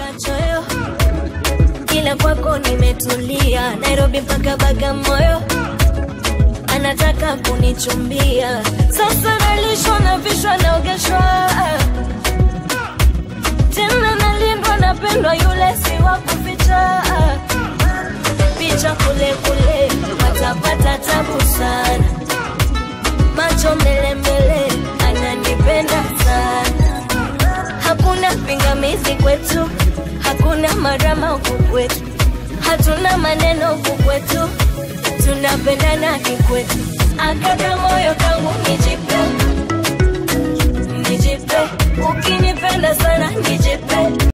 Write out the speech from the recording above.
kachoyo, ila kwako nimetulia. Nairobi mpaka Bagamoyo, anataka kunichumbia. Sasa nalishwa na vishwa naogeshwa, tena nalindwa napendwa, yule si wa kuficha. Picha kule kule watapata tabu sana, macho mbele mbele ananipenda sana. Hakuna pingamizi kwetu, hakuna marama huku kwetu, hatuna maneno huku kwetu, tunapendana kikwetu. Akaka moyo kangu nijipe, nijipe, ukinipenda sana nijipe.